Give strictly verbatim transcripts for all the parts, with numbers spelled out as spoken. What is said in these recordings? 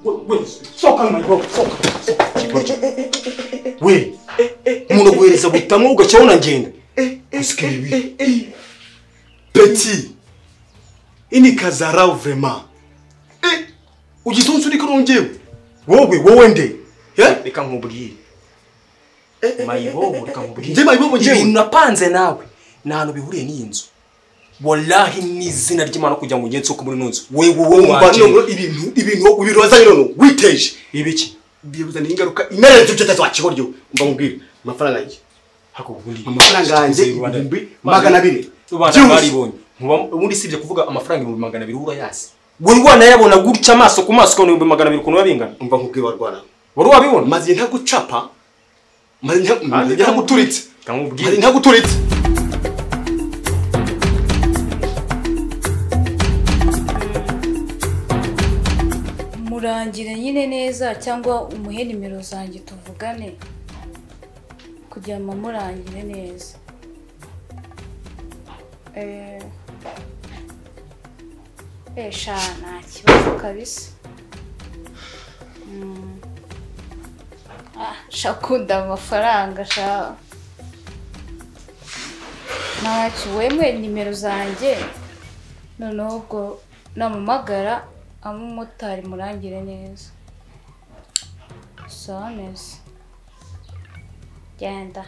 we soka mayibobo soka we umuntu guhereza gutamwe ugacabona ngenda usikiribi petit ini kazarao vraiment eh ugitonze uri kurongewe wowe wowe nde reka nkubwire mayibobo reka nkubwire nje mayibobo nje ibintu napanze nawe nano bihuriye n'inzu wallahi nizina ry'Imana kujya ngo ngenze uko muri nunzu wewe wowe wanje ibintu ibintu ubiroza none witeje ibiki biyuzana ingaruka imere cyo cyo cyakigoryo umva mubwire amafaranga yiki hako ubundi amafaranga yanjye ibihumbi magana abiri ubana baribonye ubundi sibye kuvuga amafaranga ibihumbi magana abiri ura yasi wowe wana yabona gutya amaso ku maso ibihumbi magana abiri kuno babingana umva nkubwire warwana wari wabibona maze nta gucapa maze nta guturitse kamubwire nta guturitse murangire nyine neza cyangwa umuhe nimero zanjye tuvugane kugira ngo murangire neza eh eh shana kibazo kabisa mm ah shakunda amafaranga sha naci wemwe nimero zanjye none ubwo namumagara amumotari murangire neza sonese genda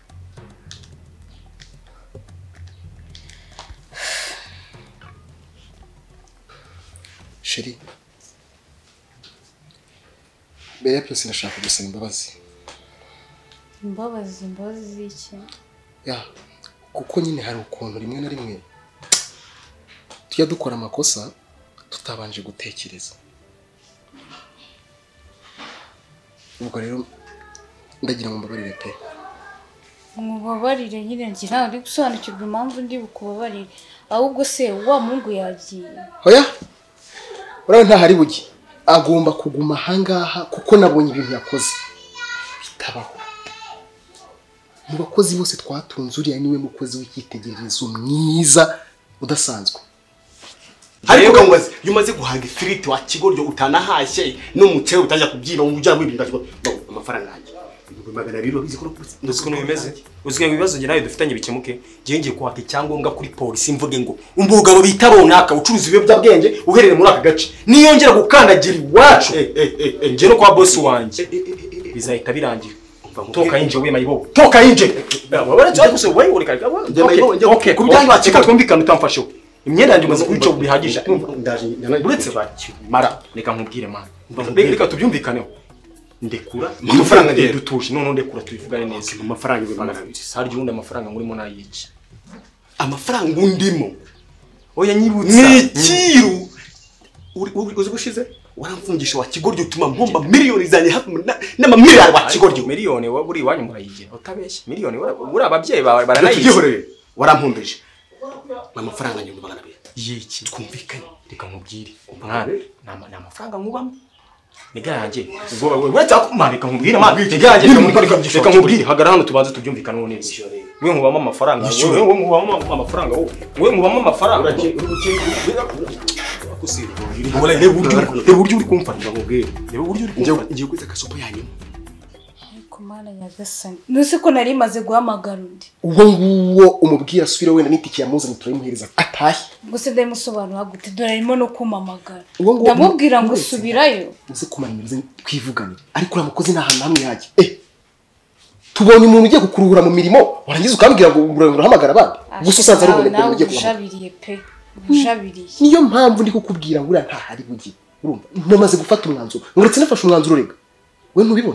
Sheri mbere byose ndashaka gusaba imbabazi imbabazi imbabazi z'iki ya kuko nyine hari ukuntu rimwe na rimwe tujya dukora amakosa tutabanje gutekereza ubwo rero ndagira ngo mbabarire pe mubabarire nyine ngira ndi gusobanukirwa impamvu ndi bukubabarire ahubwo se wa mungu yagiye hoya uraho nta hari bugi agomba kuguma hangaha kuko nabonye ibintu yakoze bitabaho mu bakozi bose twatunze uriya niwe mukozi w'icyitegererezo mwiza udasanzwe ariko kangubaze yumaze guhanga ifiriti wa kigoryo utanahashye no mucero utajya kubyira ujya mwibinda amafaranga yanjye ibihumbi magana abiri bizi ko ndetse ko bimeze uzwe ibibazo ngira nayo dufitanye bikemuke gihe ngiye kwaka icyangombwa kuri polisi mvuge ngo umbugabo bita runaka ucuruza ibyo bwenge uherere muri aka gace niyongera gukandagira iwacu nje no kwa boss wanje bizahita birangira toka inje we mayibobo toka inje wabara cyo guse we uri kalika okay kubyanyu bakika twumvikana utamfashe imyenda yanjye umaze kubica bihagije uretse baki mara reka nkubwire mana reka tubyumvikaneho ndekura amafaranga ngiye dutuje none ndekura tubivugane neza amafaranga ibihumbi bibiri saryo undi amafaranga ngurimo nayiki amafaranga undimo oya nyibutsa nikiru uzi gushize waramfungisha wa kigoryo utuma mpomba miliyoni zanye hafi n'ama miliyari wa kigoryo miliyoni waburi wanyu murayigira utabeshye miliyoni uri ababyeyi bawe baranayigira warampombeje amafaranga nyumva magana abiri yiki twumvikanye reka nkubwire umwana na amafaranga nkubamo niga yanjye ubwo wewe cyakumarika nkubwire amana niga yanjye reka nkubwire hagara hano tubanze tubyumvikana neza wewe nkubamo amafaranga wewe nkubamo amafaranga wewe nkubamo amafaranga uri gukinga akusira wala reba uburyo uburyo uri kumfana nkubwire reba uburyo uri kumfana ngiye kwita kasopo yanyu kumana nyagasani nuse ko nari maze guhamagara undi uwo nguwo umubwira asubira wenda n'itike yamuzanye turayimuhereza atahe gusa ndayimusobanura gute dore arimo no kumamagara ndamubwira ngo subirayo uze kumaniriza twivugane ariko uramukoze nta hantu hamwe yaje eh tubonye umuntu ugiye kukuruhura mu mirimo warangiza ukambwira ngo urahamagara abandi gusa usanze ari umuntu ugiye kuhabiriye pe ujabiriye niyo mpamvu ndi kukubwira ngo ura nta hari bugi urumva namaze gufata umwanzuro nguretse nafashe umwanzuro rega we ntubibona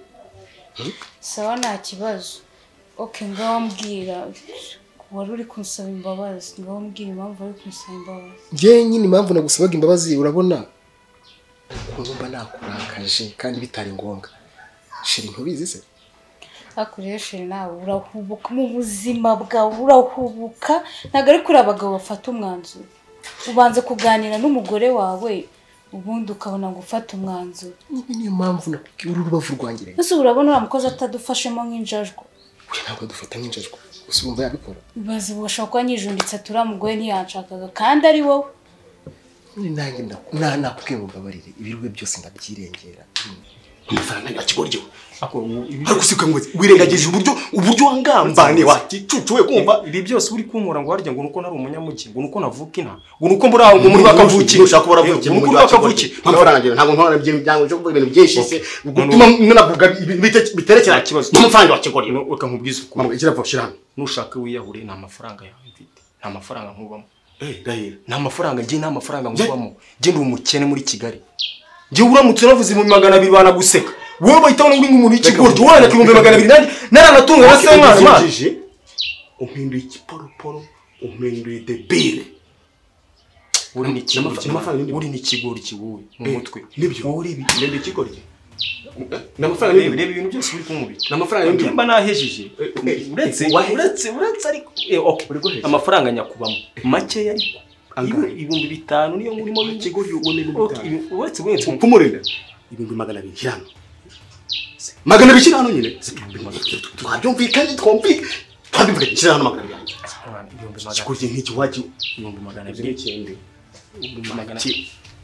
sawa nta kibazo okay ngaho mbwira wari uri kunsaba imbabazi ngaho mbwira impamvu ari kunsaba imbabazi nge nyine impamvu nagusabaga imbabazi urabona kumva nakurakaje kandi bitari ngombwa shiri ntubizi se akoreshe nawe urahubuka mu buzima bwawe urahubuka ntago ari kuri abagabo bafata umwanzuro ubanze kuganira n'umugore wawe ubundi ukabona ngo ufata umwanzuro niyo mpamvu nakubwira urubavu rwangire ese urabona uramukoze atadufashemo nk'injajwa uyu ntabwo dufata nk'injajwa gusa urumva yabikora bazi bashaka ko nyijunditse turamugoye ntiyanshakaga kandi ari wowe Ni nange na nakubwiye ngo mbabarire ibirwe byose ndabyirengera. Amafaranga yakigoryo. Ako ariko sika ngo wirengagije uburyo uburyo wangambane wakicucuwe kumva ibi byose uri kunkora ngo harya ngo nuko nari umunyamuki ngo nuko navuka ina ngo nuko muri aho ngo muri bakavuki ushaka kubara vuki ngo nuko bakavuki amafaranga ntabwo ntwara byango cyo kuvuga ibintu byinshi se gutuma navuga biterekera kibazo n'amafaranga wakigoryo uka nkubwiza uko mama igira vushira hano nushaka wiyahure nta mafaranga yawe mfite nta mafaranga nkubamo eh gahira nta mafaranga ngi nta mafaranga nkubamo ngi ndi umukene muri Kigali ngi uramutse navuze mu magana abiri bana guseka wowe bahitamo ngo umuntu y'ikigoryo wana kibumbe magana abiri nanjye naranatunga basemwana manje umpinduye ikiporoporo umpinduye debile uri ni kigoryo uri ni kigoryo kiwowe mu mutwe nibyo uri ibi nende kigoryo n'amafaranga reba ibintu byose uri kumubita n'amafaranga ndi mba nahejeje uretse uretse uretse ariko okay amafaranga nyakubamo make yariko ibihumbi bitanu niyo ngurimo y'ikigoryo ubone bitanu uretse uretse kumurenda ibihumbi magana abiri hano magana abiri hano nyine twabyumvikanye twumvika twabyumvikanye kira hano magana abiri ibihumbi magana abiri nk'iki waje ibihumbi magana abiri cyende ibihumbi magana abiri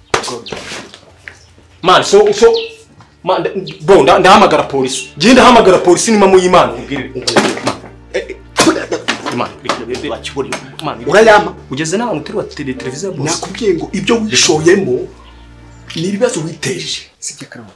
man so so man bo ndahamagara polisi je ndahamagara polisi ni mama y'Imana ubwire man wakibona man urayama ugeze n'abantu turi wa televiziyo boss nakubwiye ngo ibyo wishoyemo ni ibibazo witeje sibye karamo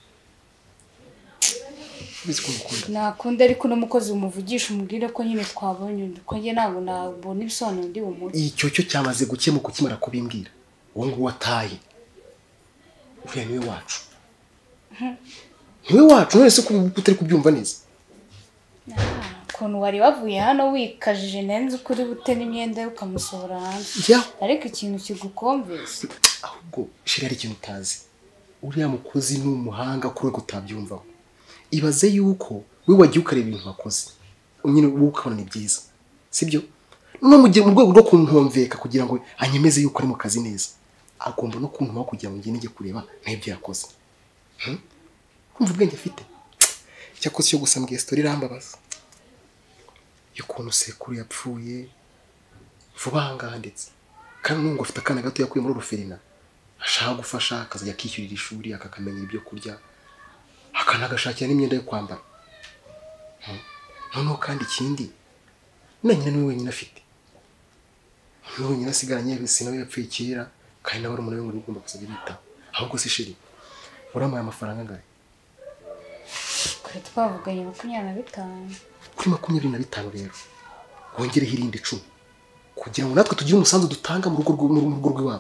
nakunda ariko n'umukozi umuvugisha umubwire ko nyine twabonye ko nge ntabwo nabona ibisobanuro ndi bumuze icyo cyo cyamaze gukemuka ukimara kubimbwira uwo ngo wataye uriya niwe wacu niwe wacu none se ko utari kubyumva neza ukuntu wari wavuye hano wikajije nenze ukuri bute n'imyenda ukamusohora hanze ariko ikintu kigukomvese ahubwo shira ari ikintu utazi uriya mukozi ni umuhanga kuri kutabyumvaho ibaze yuko we wagiye ukareba ibintu bakoze nyine wowe ukabona ni byiza sibyo no mu rwego rwo kuntomveka kugira ngo anyemeze yuko ari mu kazi neza agomba no kuntuma kugira ngo ngene nge kureba n'ibyo yakoze kumva ubwenge afite cyakoze cyo gusambwiye story rambabaza yukuntu sekuru yapfuye vuba hangaha ndetse kandi nungo afite akana gato yakuye muri ruferina ashaka gufasha akazajya kishyurira ishuri akakamenya ibyo kurya akanagashakira n'imyenda yo kwambara noneho kandi ikindi nanyina niwe wenyine afite niwe wenyine asigaranye bisi nawe yapfuye kera kandi nawe ari umuntu w'inguri ugomba kuzajya bita ahubwo se shiri uramuye amafaranga angahe kuri twavuganye makumyabiri na bitanu kuri makumyabiri na bitanu rero wongereho irindi icumi kugira ngo natwe tugire umusanzu dutanga mu rugo rw'iwabo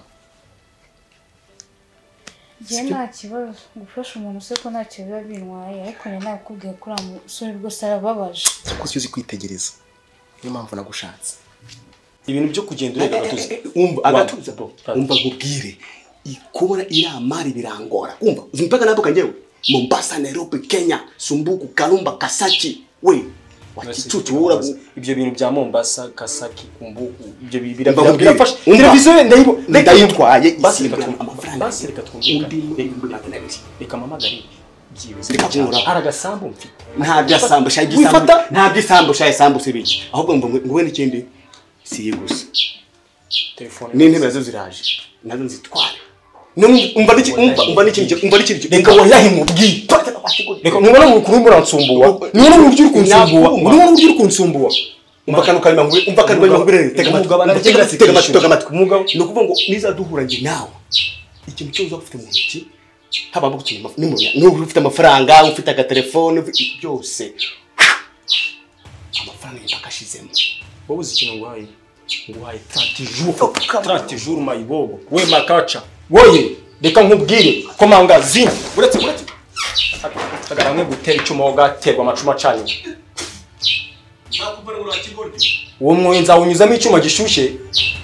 je nta kibazo gufasha umuntu se ko ntacyo biba bintwaye ariko ni nakubwiye kuri amusore rwose arababaje cyakoze cyo zikwitegereza niyo mpamvu nagushatse ibintu byo kugenda urega gatuza umva agatuza bro umva nkubwire ikubona iramari birangora umva uzimpaka nabuka ngewe Mombasa Nairobi Kenya Sumbuku Kalumba Kasaki we wakicucu ura ibyo bintu bya Mombasa Kasaki Kumbuku ibyo birafasha televiziyo ndayibo ndayitwaye basi amafaranga basi reka twumvikane reka mamagari byibuze reka kumura aragasambu mfite nta byasambu shaye gisambu nta byasambu shaye sambu sibiki ahubwo ngo ngo n'ikindi si gusa telefone n'intebe nazo ziraje nazo nzitware umva niki umva umva niki umva niki reka wayahi mubwi reka ntubona mu kurumbura nsumbuwa niwe mu buryo kunsumbuwa niwe mu buryo kunsumbuwa umva kanu kalima ngwe umva kanu kalima ngwe tega mugabana tega tega matwi tega matwi umugabo no kuvuga ngo niza duhura nge nawe ikintu cyo uza gufite mu ntoki haba mu kintu n'umunya n'ubu ufite amafaranga ufite aga telefone byose amafaranga yakashizemo wowe uzikintu ngwaye ngwaye trente jours trente jours mayibobo we makacha woye reka nkubwire ko mangazini uretse uretse tagaramwe gutera icyuma wo gaterwa amacuma cyanyu nakubara ngo rakigoryo uwo mwenza unyuzamo icyuma gishushe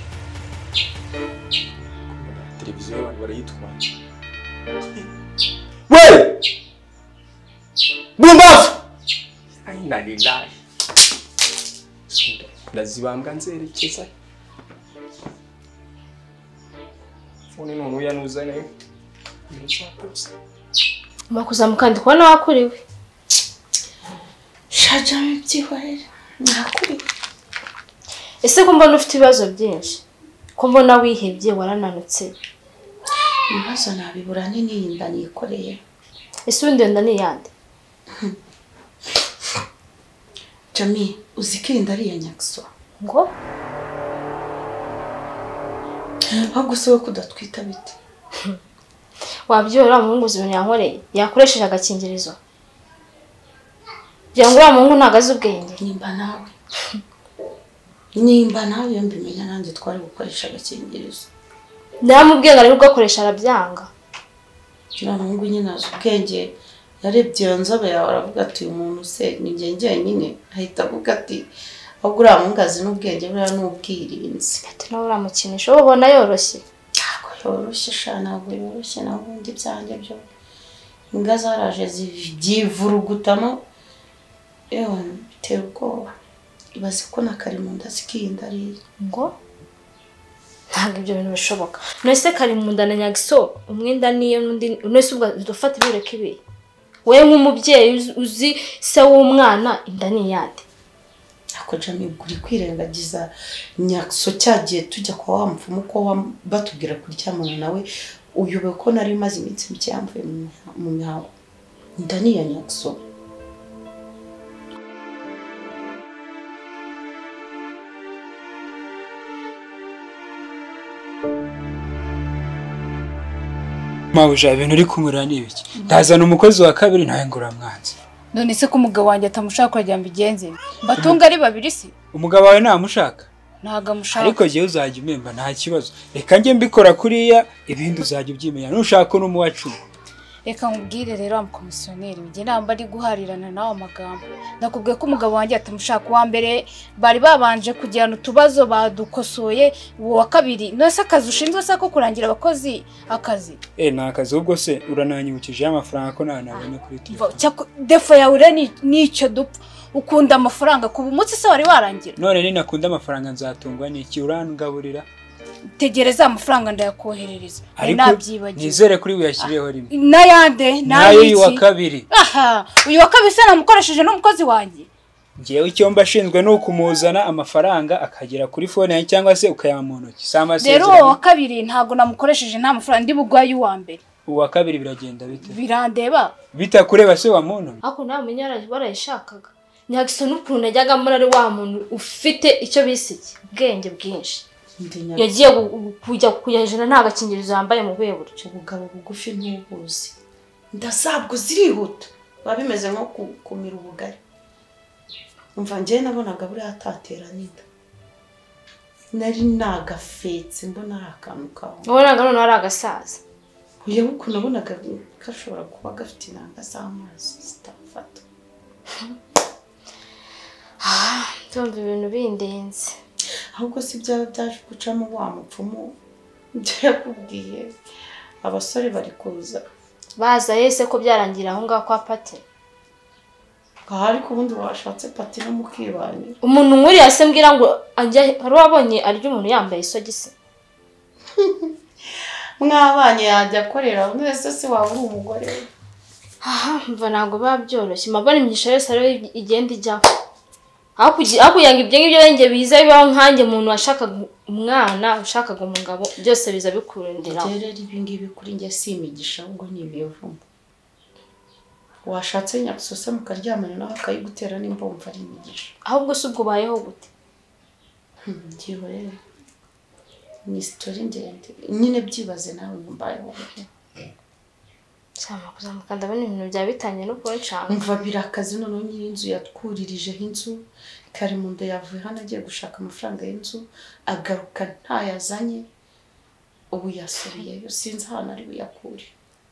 televiziyo y'abantu barayitwaye we bumbafu ayina lillahi ndazibambwa nzerekeza fone none uyanuza nayo makuza mukandi kubona wakuriwe shaja mbyihorera nakuriwe ese ko mbona ufite ibibazo byinshi ko mbona wihebye warananutse ibibazo nabibura nini inda nikoreye. Ese undi nda ni yande? Jami, uzikirinda ari ya Nyakso. Ngo ahubwo se kudatwita bite? wabyora muhungu zibintu yankoreye yakoresheje agakingirizo. Bya ngo wa muhungu ntagaze ubwenge. Nimba nawe. Nimba nawe mbimenya nanjye twari gukoresha agakingirizo. Ndamubwiye ngo ari gukoresha arabyanga. Kira muhungu nyine azi ubwenge yarebye yonzabe yawe aravuga ati uyu muntu se ni njye njyenyine ahita avuga ati ahubwo uriya mungazi n'ubwenge buriya n'ubwirinzi. Ati nawe uramukinisha ubona yoroshye. Ntabwo yoroshye sha ntabwo yoroshye naho ubundi byanjye byo. Imbwa zaraje zivurugutamo ewe bitera ubwoba. Ibaze ko na Karimunda zikinda ari ngo ntabwo ibyo bintu bishoboka. Nese Karimunda na Nyagso umwenda niyo nundi nese ubwo dufata ibireke ibi. Wewe nk'umubyeyi uzi se w'umwana inda ni yande. Ako Jami guri kwirengagiza Nyakso cyagiye tujya kwa wa mfumu ko batubwira kuryamana nawe uyobe ko nari maze iminsi mike yamvuye mu mihango. Inda ni ya Nyakso. Mawuja ibintu uri kumurira ni ibiki? Ndazana umukozi wa kabiri nawe ngura mwanzi. None se ko umugabo wanjye atamushaka kujya mbigenze. Batunga ari babiri si? Umugabo wawe namushaka? Ntaga mushaka. Ariko giye uzajya umemba nta kibazo. Reka nge mbikora kuriya ibindi uzajya ubyimenya. Nushaka no muwacu. Reka nkubwire rero amukomisiyoneri bige namba ari guharirana nawe amagambo. Nakubwiye ko umugabo wanjye atamushaka wa mbere bari babanje kujyana utubazo badukosoye wa kabiri. Nose akazi ushinzwe se ko kurangira abakozi akazi. Eh na akazi ubwo se urananyibukije amafaranga ko nta nabonye kuri telefone. Defo yawe reni nicyo dupfa. Ukunda amafaranga kuba umunsi se wari warangira. None ni nakunda amafaranga nzatungwa n'iki urangaburira? Tegereza amafaranga ndayakoherereza. Nabyibagiye. Nizere kuri uyashyireho rimwe. Nayande nayo uyu wa kabiri. Aha, uyu wa kabiri se namukoresheje n'umukozi wanjye. Ngewe icyo mbashinzwe no kumuzana amafaranga akagera kuri phone yanjye cyangwa se ukayamuntoki. Sama se. Rero wa kabiri ntago namukoresheje nta mafaranga ndi bugwaye uwa mbere. Uwa kabiri biragenda bite? Birandeba. Bitakureba se wa muntu. Ako namenye barayishakaga. Nyagso n'ukuntu najyaga muri ari wa muntu ufite icyo bisiki ubwenge bwinshi. Yagiye kujya kuyajana nta gakingirizo yambaye mu bwe buryo. Ubugabo bugufi ntubuzi. Ndasabwo zirihuta. Babimeze nko kumira ubugari. Umva ngiye nabonaga buri atatera n'inda. Nari nagafetse mbona akantu kawo. Wabonaga none ari agasaza. Uye uko nabonaga kashobora kuba gafite inanga z'amazi zitafata. Ah, tumva ibintu bindenze. Ahubwo si byaba byaje gucamo wa mupfumu yakubwiye abasore bari kuza baza yese ko byarangira aho ngaho kwa Pati. Kahari ko bundi washatse Pati no mukibanye. Umuntu nkuri yasembwira ngo anje hari wabonye aryo umuntu yambaye isogisi. Mwabanye yajya korera nese se waba uri umugore. Aha mva nago babyoroshye mabone imyisha yose ari igenda ijyaho. Ako yanga ibyo ngibyo yenge biza bibaho nkanjye umuntu washaka umwana ushakaga umugabo byose biza bikurundira. Rero ibi ngibi kuri nge simigisha ngo nibivumo. Washatse Nyakso mukaryamana nawe akayigutera n'imbomva ari imigisha. Ahubwo se ubwo bayeho gute? Ngiho rero. Ni story ndende. Nyine byibaze nawe mbayeho gute. Sama kuzamuka ndabona ibintu bya bitanye no kuncanga. Umva birakazi none nyiri inzu yatwuririje inzu. Karimunda yavuye hano agiye gushaka amafaranga y'inzu agaruka ntayazanye. Ubu yasubiyeyo sinzi hano ari buyakure.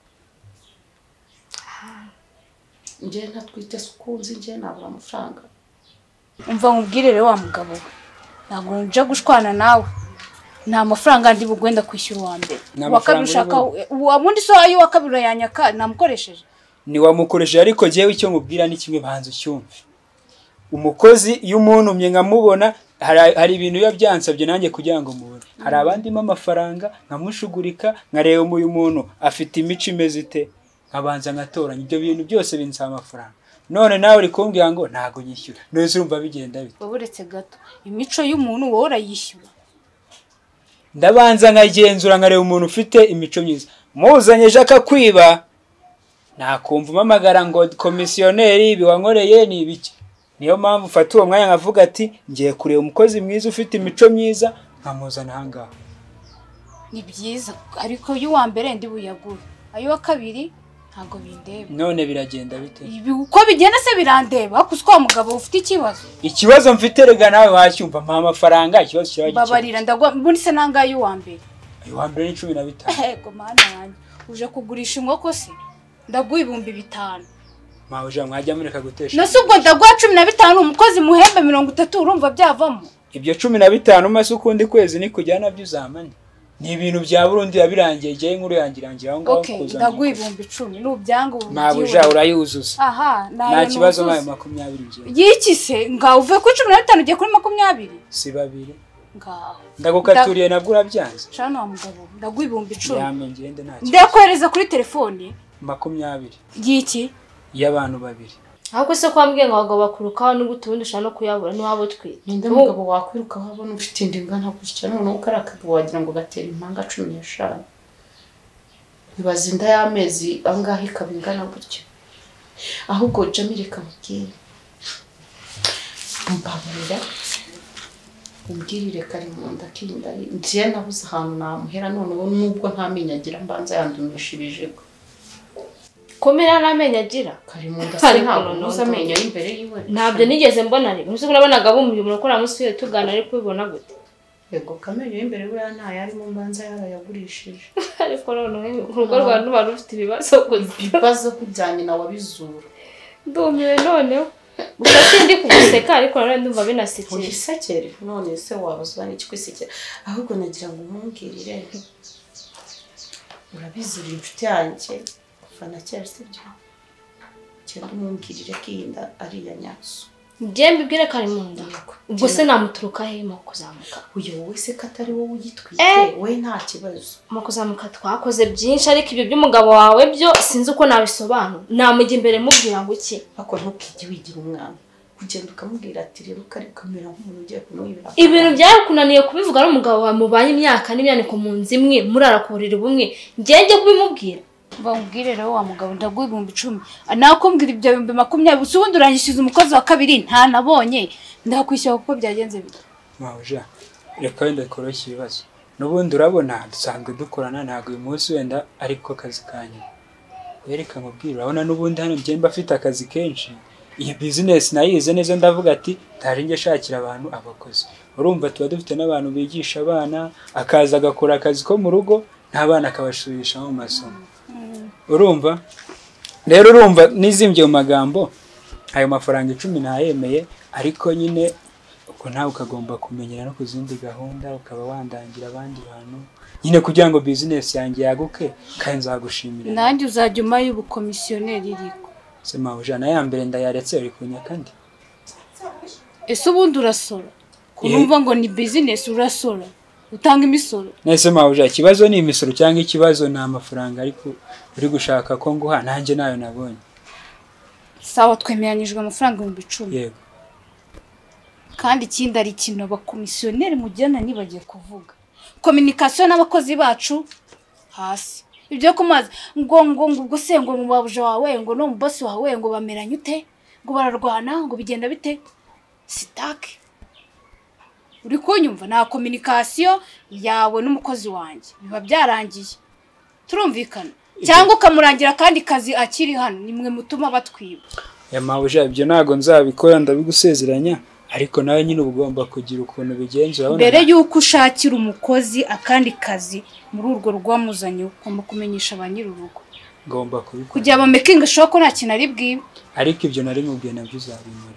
Nje ntatwite sukunzi nje nabura amafaranga. Umva nkubwire rero wa mugabo. Ntabwo nje gushwana nawe. Nta mafaranga ndi bugwenda kwishyura wa mbere. Wakabiri ushaka wabundi so ayo wakabiri yanyaka namukoresheje. Ni wamukoresheje ariko jewe icyo nkubwira ni kimwe banze cyumve. Umukozi iyo umuntu umye nkamubona hari ibintu biba byansabye nanjye kugira ngo mubone. Hari abandi mo amafaranga nkamushugurika nkareba uyu muntu afite imico imeze ite nkabanza ngatoranya ibyo bintu byose binsaba amafaranga. None nawe uri kumbwira ngo ntago nyishyura. None urumva bigenda bite? Woburetse gato. Imico y'umuntu wowe urayishyura. Ndabanza nkagenzura nkareba umuntu ufite imico myiza. muzanye ejo akakwiba nakumva umamagara ngo komisiyoneri ibi wankoreye ni ibiki. Niyo mpamvu ufata uwo mwanya nkavuga ati ngiye kureba umukozi mwiza ufite imico myiza nkamuzana ahangaha. Ni byiza ariko y'uwa mbere ndi buyagura, ayo wa kabiri ntago bindeba. None biragenda bite? Ibi uko bigenda se birandeba, hakuswa umugabo ufite ikibazo. Ikibazo mfite rega nawe wacyumva mpa amafaranga ikibazo cyawe gike. Babarira ndagwa muri se nanga y'uwa mbere. Ayo wa mbere ni cumi na bitanu. Ego mana yanjye. Uje kugurisha inkoko se? Ndaguha ibihumbi bitanu. Ma uje mwajya mureka gutesha. Nase ubwo ndaguha cumi na bitanu umukozi muhembe mirongo itatu urumva byavamo. Ibyo cumi na bitanu maze ukundi kwezi ni kujyana nabyo uzamane. Ni ibintu bya Burundi yabirangiye giye inkuru yangirangira aho ngaho kuzana. Okay, ndaguha ibihumbi icumi n'ubyango ubu. Ma uje urayuzuza. Aha, nta kibazo nayo makumyabiri ngiye. Yiki se nga uve ku cumi na bitanu ugiye kuri makumyabiri? Si babiri. Ngaho. Ndagukaturiye nabwo urabyanze. Cana wa mugabo, ndaguha ibihumbi icumi. Yame ngende nta kibazo. Ndakwereza kuri telefone. Makumyabiri. Yiki? Y'abantu babiri. Ahubwo se kwambwiye ngo abagabo bakurukaho n'ugutundi ushaka no kuyabura niwabo twi. Ninde mugabo wakwiruka wabona ufite indingana gutya none ukarakabo wagira ngo gatera impanga cumi n'eshanu. Bibaza inda y'amezi angahe ikabingana gutya. Ahubwo Jamile kamubwira. Mbabarira. Umbwirire kari mu nda kinda ngiye nabuze ahantu namuhera none ubu nubwo ntamenyagira mbanza yandumisha ibijego. Komera n'amenya agira kari mu nda se ntabwo nuza amenyo y'imbere yiwe. Ntabyo nigeze mbona ari. Muzi kunabonaga bumye umuntu ukora musuye tugana ari kubibona gute. Yego kamenyo y'imbere buriya nta yarimo mbanza yarayagurishije. Ariko none urugo rwa n'abantu ufite ibibazo kuzi. Ibibazo kujyanye na wabizura. Ndumiwe none. Gusa sindi kuguseka ariko none ndumva binasekeye. Ugisekere none se wabazwa n'iki kwisekera. Ahubwo nagira ngo umumbwirire. Urabizi uri inshuti yanjye. Fana cyari sibyo. Cyangwa umumbwirire kinda ari ya nyaso. Njembe bwire kari mu nda. Ubwo se namuturuka he mu kuzamuka. Uyo wowe se katari wowe ugitwite we nta kibazo. Mu kuzamuka twakoze byinshi ariko ibyo by'umugabo wawe byo sinzi uko nabisobanura. Namujya imbere mubwira ngo iki. Ako ntukijye wigira umwana. Kugenda ukamubwira ati rero kari kamera nk'umuntu ugiye kumwibira. Ibintu byarakunaniye kubivuga n'umugabo wawe mubanye imyaka n'imyaniko mu nzi imwe murarakurira bumwe. Ngenge kubimubwira. Bamubwire rero wa mugabo ndaguha ibihumbi icumi. Nakumbwira ibyo bihumbi makumyabiri usubundi urangishije umukozi wa kabiri nta nabonye ndakwishyura kuko byagenze bite. Mawuja reka wenda koroshya ibibazo. Nubundi urabona dusanzwe dukorana ntago uyu munsi wenda ariko kazi kanyu. Wereka mubwira urabona nubundi hano njye mba afite akazi kenshi. Iyi business nayize neza ndavuga ati tari nge shakira abantu abakozi. Urumva tuba dufite n'abantu bigisha abana akaza agakora akazi ko mu rugo n'abana akabashurisha mu masomo. Urumva rero urumva nizimbye mu magambo ayo mafaranga icumi nayemeye ariko nyine uko nawe ukagomba kumenyera no kuzindi gahunda ukaba wandangira abandi bantu nyine kugira ngo business yanjye yaguke kandi nzagushimira. Nanjye uzajya umaye ubukomisiyoneri iriko. Sema ujana ya mbere ndayaretse uri kunya kandi. Ese ubundi urasora. Kunumva ngo ni business urasora. Utanga imisoro. Nese mawuja ikibazo ni imisoro cyangwa ikibazo na amafaranga ariko uri gushaka ko nguha nanjye nayo nabonye. Sawa twemeranyijwe amafaranga ibihumbi icumi. Yego. Kandi ikindi ari kintu abakomisiyoneri mujyana nibagiye kuvuga. Communication n'abakozi bacu hasi. Ibyo kumaza ngo ngo ngo se ngo mu babuje wawe ngo no mu boss wawe ngo bameranye ute ngo bararwana ngo bigenda bite sitake. Uri kunyumva na communication yawe n'umukozi wanjye biba byarangiye. Turumvikana cyangwa ukamurangira kandi kazi akiri hano nimwe mutuma batwiba. Ya mawuja ibyo nago nzabikora ndabigusezeranya ariko nawe nyine ugomba kugira ukuntu bigenza urabona. Mbere yuko ushakira umukozi akandi kazi muri urwo rwamuzanye ugomba kumenyesha abanyirurugo. Ngomba kubikora. Kugira ba making sure ko nta kintu ari bwibe. Ariko ibyo nari mubwiye nabyo uzabimore.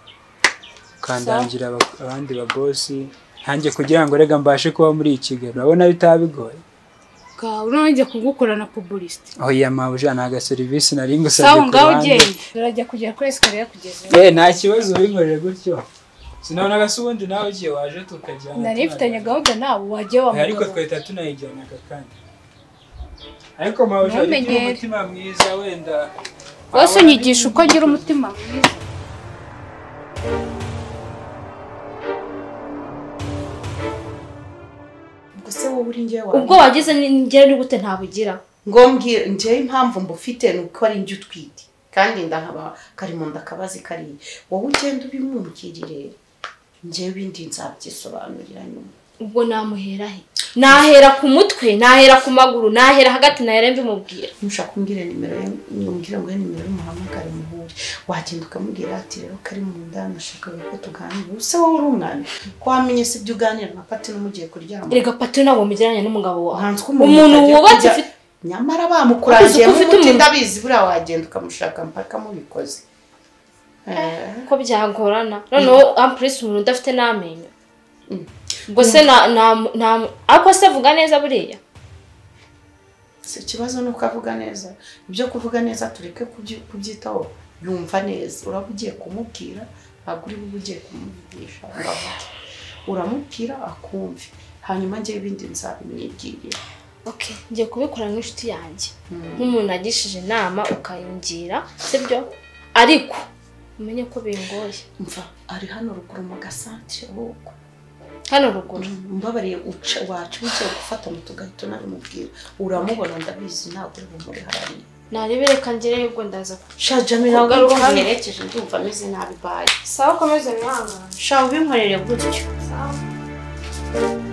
Kandangira abandi ba boss hanjye kugira ngo rega mbashe kuba muri Kigali urabona bitabigoye. Ka urangiye kugukorana publicity. Oh ya mawuja naga service nari ngusabye. Sawa ngaho ugende. Urajya kugera kuri escalier kugeza. Eh nta kibazo ubinkorere gutyo. Sinabona gasubundi nawe ugiye waje tukajyana. Nari mfitanye gahunda nawe waje wa mugabo. Ariko twahita tunayijyana kandi. Ariko mawuja ari umutima mwiza wenda. Wose unyigisha uko agira umutima mwiza. Ubwo se wowe uri ngiye wawe. Ubwo wagize ngere ni gute ntabugira. ngo mbwira njyewe impamvu mbufite ni uko ari njye utwite kandi ndahaba kari mu nda kabazi kari wowe ugenda ubimwumvire njyewe ibindi nzabyisobanurira nyuma ubwo namuhera he nahera ku mutwe nahera ku maguru nahera hagati nahera mbimubwira ntushaka kumbwira nimero ye numbwira ngo nimero y'umuhamagare muhure wagenda ukamubwira ati rero kari mu nda nashakaga ko tuganira use wowe uri umwana ko wamenye se ibyo uganira na Pati n'umugiye kuryama erega Pati ntabwo mujyanye n'umugabo wawe hanze ko umuntu wubatse ufite nyamara bamukurangiye mu muti ndabizi buriya wagenda ukamushaka mpaka mubikoze ko byagorana noneho ampurisi umuntu udafite n'amenyo ubwo se na na ariko se avuga neza buriya si ikibazo ni uko avuga neza ibyo kuvuga neza tureke kubyitaho yumva neza uraba ugiye kumubwira ntabwo uri bube ugiye kumuvugisha uramubwira akumve hanyuma njye ibindi nzabimwibwirira okay ngiye kubikora nk'inshuti yanjye nk'umuntu agishije inama ukayungira sibyo ariko umenye ko bingoye mva ari hano ruguru mu gasantere ahubwo hano ruguru mbabariye uca wacu bicaye gufata mu tugahita unabimubwira uramubona ndabizi ntabwo uri bumuri harariye narebereka ngere ubwo ndaza sha Jamila ngaruka mwerekeje ndumva ameze nabi baye sawa komeze mwanga sha ubinkorere gutyo sawa